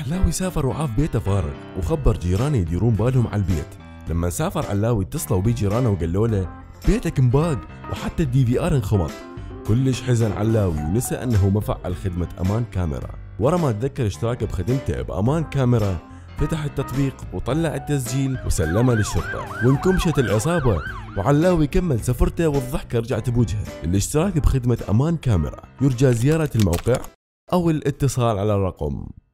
علاوي سافر وعاف بيته فارغ، وخبر جيرانه يديرون بالهم على البيت. لما سافر علاوي اتصلوا بيه جيرانه وقالوا له بيتك مباق وحتى الدي في ار انخمط. كلش حزن علاوي ونسى انه ما فعل خدمة امان كاميرا. ورا ما تذكر اشتراكه بخدمته بامان كاميرا، فتح التطبيق وطلع التسجيل وسلمه للشرطة، وانكمشت العصابة وعلاوي كمل سفرته والضحكة رجعت بوجهه. الاشتراك بخدمة امان كاميرا، يرجى زيارة الموقع او الاتصال على الرقم